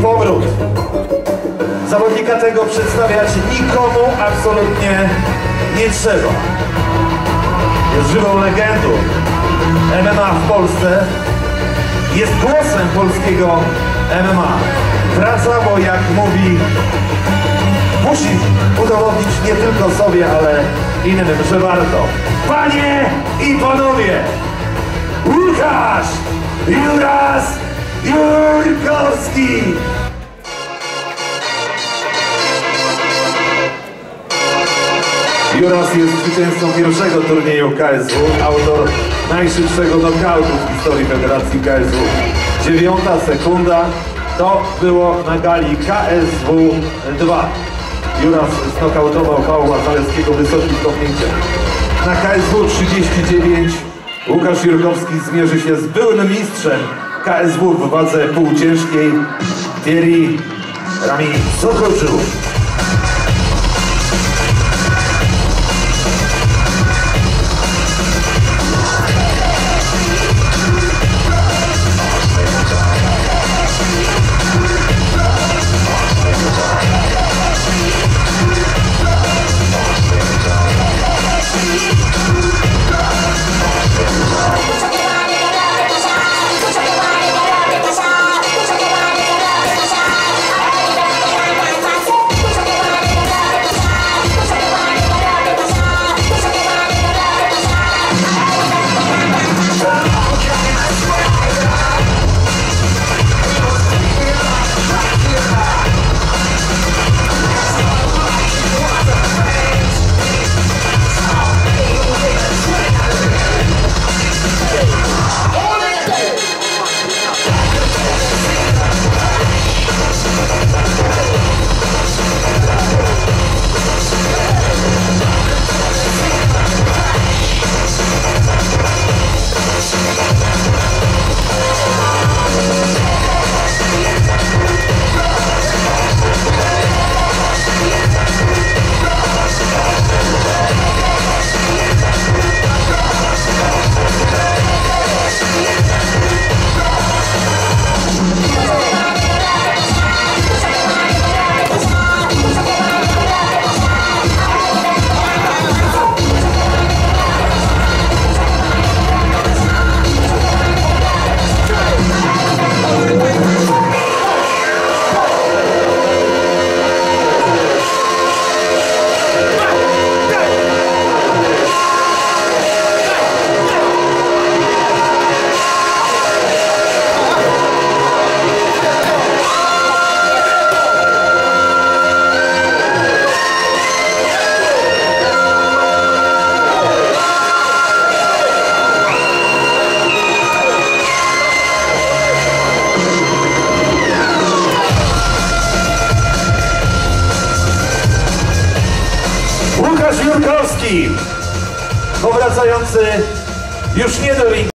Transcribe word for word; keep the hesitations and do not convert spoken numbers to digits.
powrót. Zawodnika tego przedstawiać nikomu absolutnie nie trzeba. Jest żywą legendą M M A w Polsce. Jest głosem polskiego M M A. Wraca, bo jak mówi, musi udowodnić nie tylko sobie, ale innym, że warto. Panie i panowie, Łukasz Juras Jurkowski! Juras jest zwycięzcą pierwszego turnieju K S W, autor najszybszego knockoutu w historii Federacji K S W. Dziewiąta sekunda to było na gali K S W dwa. Juras znokautował Pawła Zalewskiego wysokim kopnięciem. Na K S W trzydzieści dziewięć Łukasz Jurkowski zmierzy się z byłym mistrzem K S W w wadze półciężkiej Thierry Rami Sokoczył. Łukasz Jurkowski, powracający już nie do ringu.